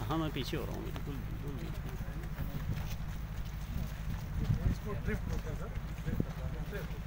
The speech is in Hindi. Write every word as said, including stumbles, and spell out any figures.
हाँ मैं पीछे हो रहा हूँ बिल्कुल बिल्कुल इसको ड्रिफ्ट होता है सर, ड्रिफ्ट होता है।